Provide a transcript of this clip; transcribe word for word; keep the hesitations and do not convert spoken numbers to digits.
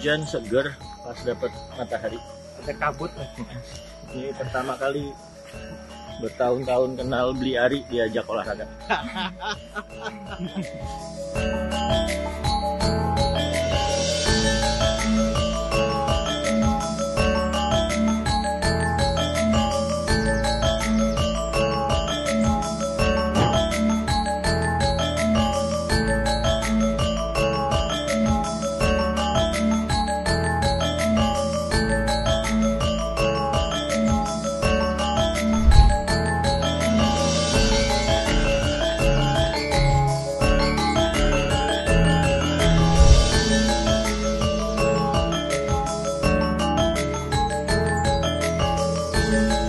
hujan seger pas dapat matahari. Ada kabut. Ini pertama kali bertahun-tahun kenal beli Ari diajak olahraga. Thank you.